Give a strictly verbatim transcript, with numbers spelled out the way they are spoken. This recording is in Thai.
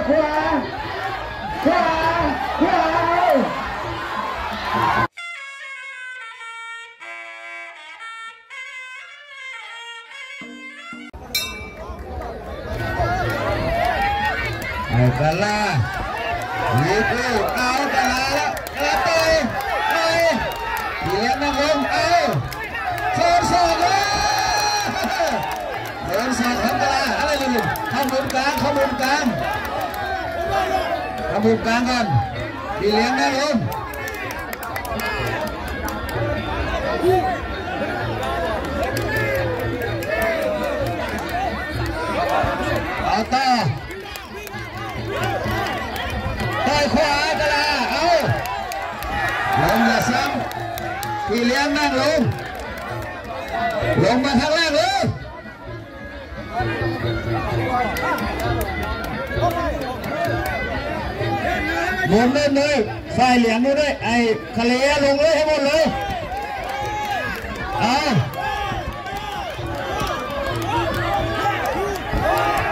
ขวาขวาขวาเอากะลาวีกูเอากะลาแล้วกะลาเตยเตยเลี้ยงนักลงเอาโซนสองเลยโซนสองของกะลาอะไรอยู่เข้ามุมกลางเข้ามุมกลางเข้ามุมกลางกันพี่เลี้ยงนักลงเอาต่อต่อยขวากะลาเอาลงอย่าซ้ำพี่เลี้ยงนั่งลงลงมาทางแรกเลยหมุนเล่นเลยฝ่ายเหลียงด้วยด้วยไอ้ทะเลลงเลยให้หมดเลยเอา